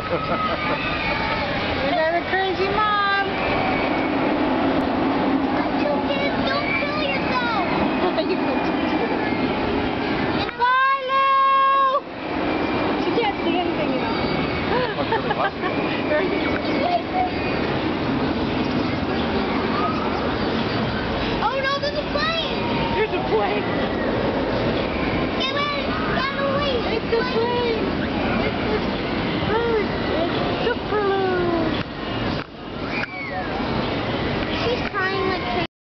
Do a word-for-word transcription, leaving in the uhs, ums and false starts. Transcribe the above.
got a crazy mom. You kids, don't kill yourself. Bye, Lou. She can't see anything, you know. Very good. Oh no, there's a plane. There's a plane.